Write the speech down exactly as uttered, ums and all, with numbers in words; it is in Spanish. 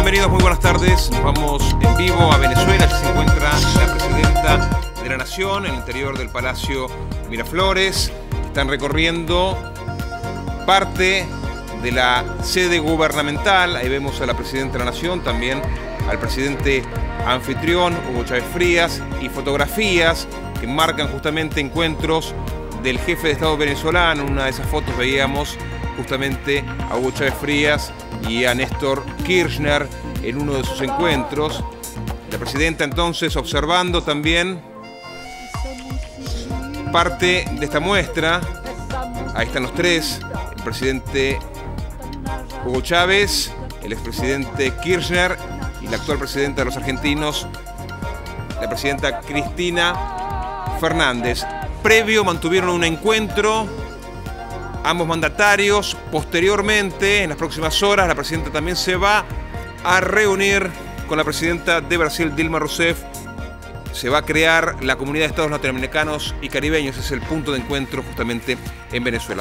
bienvenidos, muy buenas tardes. Nos vamos en vivo a Venezuela. Aquí se encuentra la presidenta de la Nación en el interior del Palacio Miraflores. Están recorriendo parte de la sede gubernamental. Ahí vemos a la presidenta de la Nación, también al presidente anfitrión, Hugo Chávez Frías, y fotografías que marcan justamente encuentros del jefe de Estado venezolano. En una de esas fotos veíamos justamente a Hugo Chávez Frías y a Néstor Kirchner en uno de sus encuentros. La presidenta entonces observando también parte de esta muestra. Ahí están los tres, el presidente Hugo Chávez, el expresidente Kirchner y la actual presidenta de los argentinos, la presidenta Cristina Fernández. Previo mantuvieron un encuentro ambos mandatarios. Posteriormente, en las próximas horas, la presidenta también se va a reunir con la presidenta de Brasil, Dilma Rousseff. Se va a crear la Comunidad de Estados Latinoamericanos y Caribeños. Es el punto de encuentro justamente en Venezuela.